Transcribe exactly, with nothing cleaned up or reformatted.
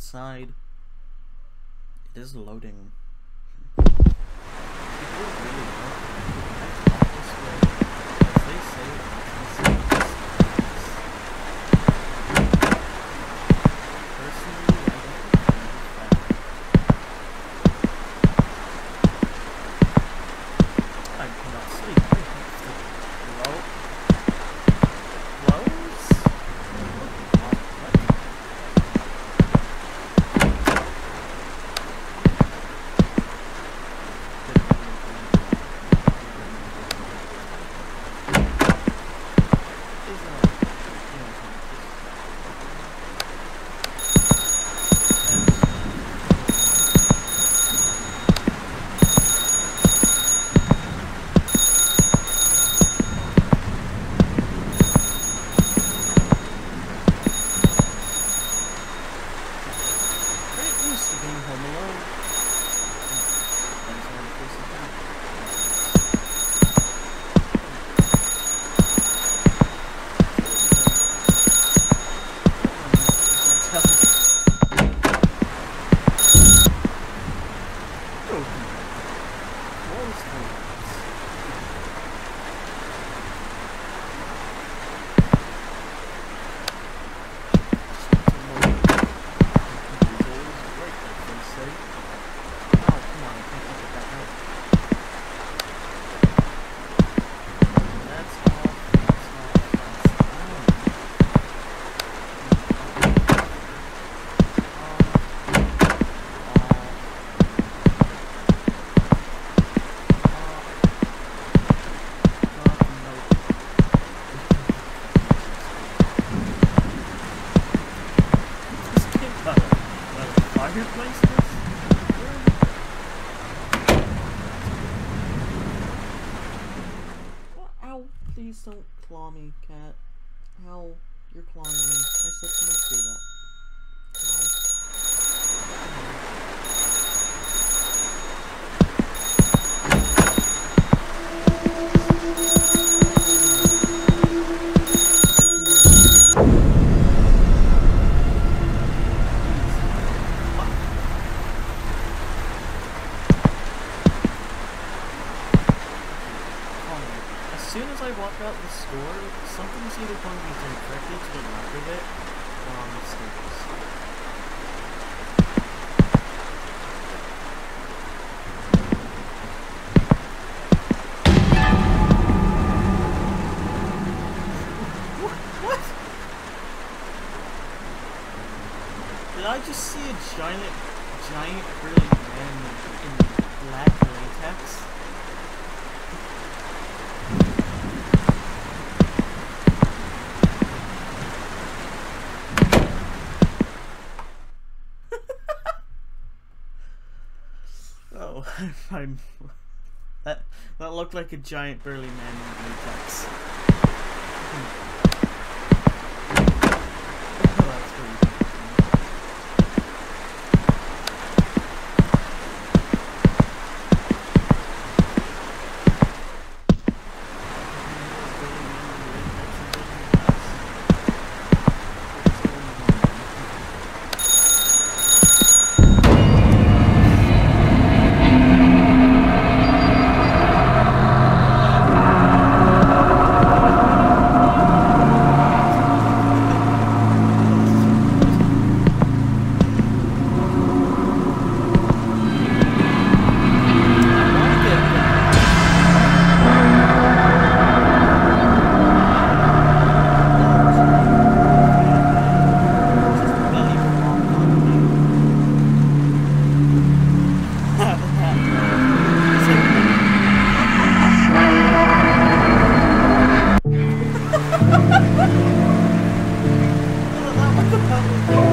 outside. It is loading. Please don't claw me, cat. Ow, you're clawing me. I said to not do that. As soon as I walk out the store, something's either going to be directly to the left of it or on the stairs. What? What? Did I just see a giant, giant burly man in black latex? Oh, I'm. That that looked like a giant burly man in latex. What the